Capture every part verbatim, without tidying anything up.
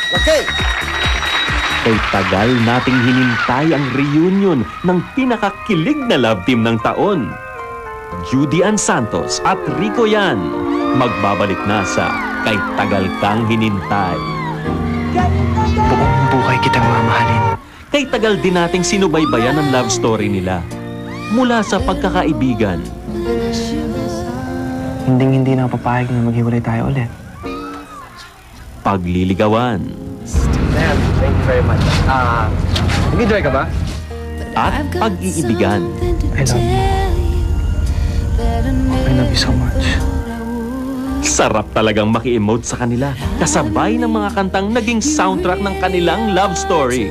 Okay. Kay tagal nating hinintay ang reunion ng pinakakilig na love team ng taon. Judy Ann Santos at Rico Yan magbabalik na sa Kay Tagal Kang Hinintay. Buong buhay kitang mamahalin. Kay tagal din nating sinubaybayan ang love story nila. Mula sa pagkakaibigan. Hinding-hindi na papayag na maghiwalay tayo ulit. Pagliligawan. Ma'am, thank you very much. Ah, uh, nag-enjoy ka ba? At pag-iibigan. I love you. I love you so much. Sarap talagang maki-emote sa kanila, kasabay ng mga kantang naging soundtrack ng kanilang love story.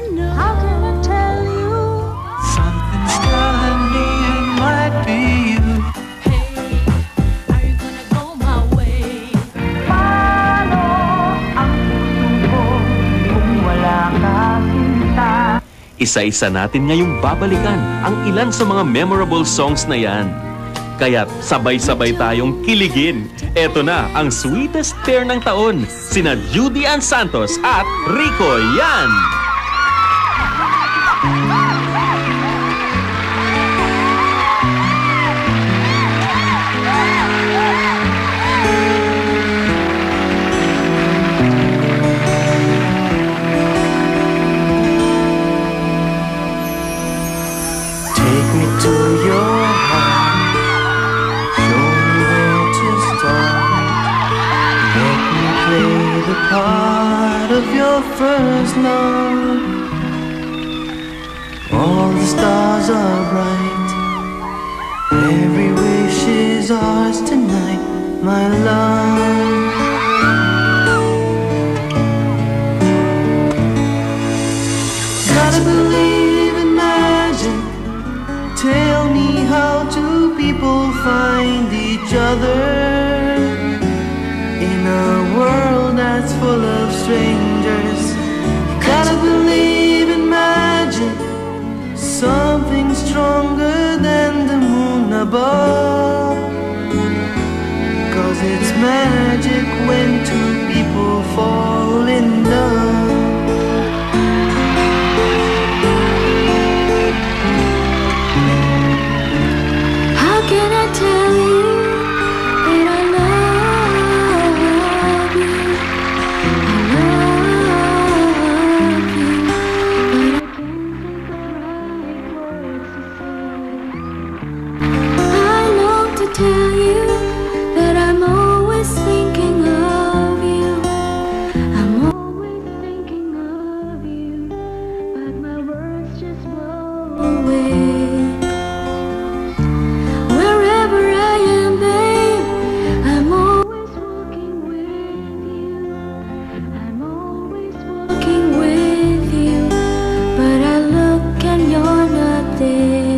Isa-isa natin ngayong babalikan ang ilan sa mga memorable songs na yan. Kaya't sabay-sabay tayong kiligin. Eto na ang sweetest pair ng taon, sina Judy Ann Santos at Rico Yan. Take me to your heart. Show me where to start. Let me play the part of your first love. All the stars are bright. Every wish is ours tonight, my love. Gotta believe in magic. Tell me, how do people find each other in a world that's full of strangers? Gotta believe in magic, something stronger than the moon above. Cause it's magic when two people fall in love. Tell you that I'm always thinking of you. I'm always thinking of you, but my words just blow away. Wherever I am, babe, I'm always walking with you. I'm always walking with you, but I look and you're not there.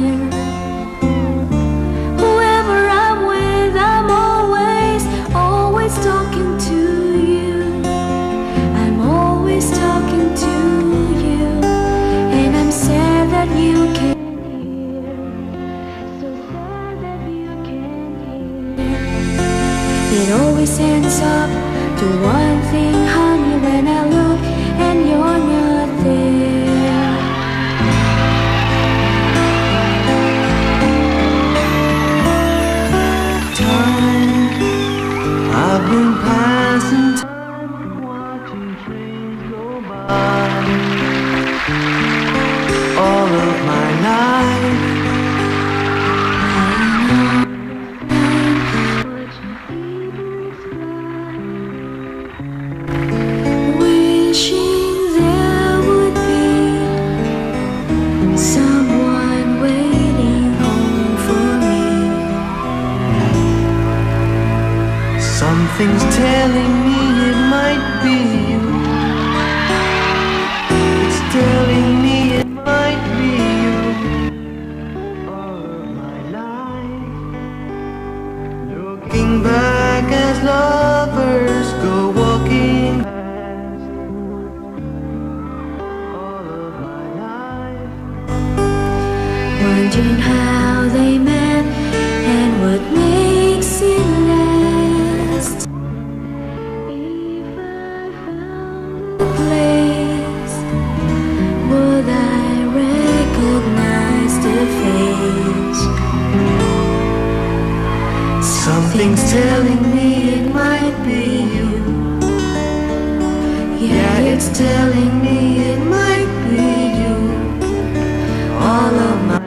Talking to you, I'm always talking to you, and I'm sad that you can't hear, so sad that you can't hear. It always ends up to one thing, honey, when I look and you're not there. I've been passing time watching trains go by all of my life. Wishing there would be someone waiting home for me. Something's telling me it might be you. It's telling me it might be you. All of my life, looking back as lovers go walking past. All of my life, Wondering how they met and what makes it last. If I found a place Yeah, it's telling me it might be you. All of my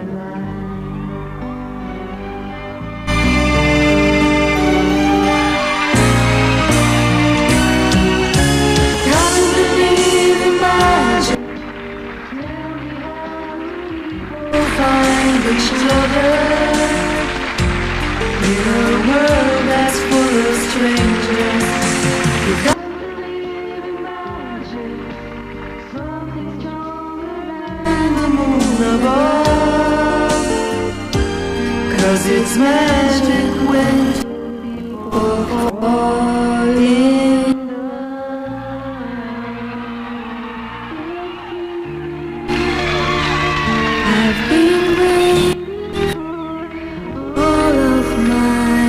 Gotta believe in magic. We'll find each other in a world that's full of strangers. You gotta believe in magic. Something stronger than the moon above. 'Cause it's magic when people fall in I've been waiting all of my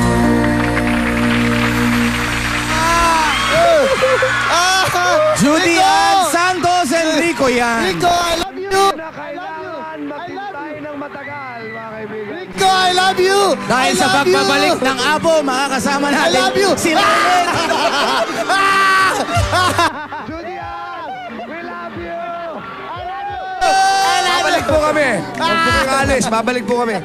life. Judy Ann Santos and Rico yan. Rico, I love you! Kailangan maghintay ng matagal, mga kaibigan. Rico, I love you! Dahil I sa love pagbabalik you! ng Abo, makakasama I natin love you! sila Ellen. Judy Ann, we love you! Babalik po kami. Huwag po kang alis. Babalik po kami.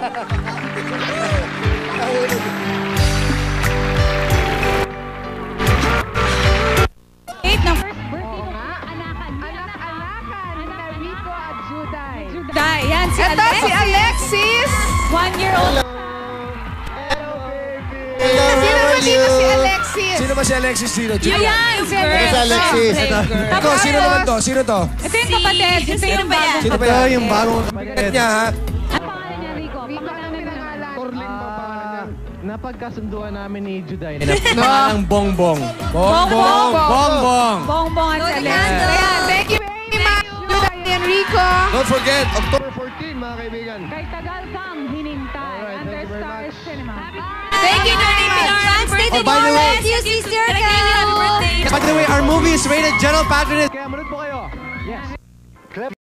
Eight ng first birthday ko. Anakan. Anak-anakan. Rico at Juday. Juday. Yan, si Ito Alexis. si Alexis. One year old. Sino ba dito si Alexis? Sino ba si Alexis dito? Ayan, si Alexis. Si Alexis. Ito, sino naman to? Sino to? Ito yung kapatid. Ito yung bagong Sino ba yan? Yung bagong kapatid niya, ha? Ang pangalan niya, Rico. Pangalan niya. Torling pa ang pangalan niya. Napagkasunduan namin ni Juday. Pangalang Bongbong. Bongbong. Bongbong. Bongbong at si Alexis. Ayan, thank you very much, Juday and Rico. Don't forget, October fourteen, mga kaibigan. Kay tagal kang hinintay. Alright, Under thank you very Stars much. Cinema. Thank you very much. Oh, by the way, You see Circle. by the way, our movie is rated general patronage. Kaya manood po kayo. Yes.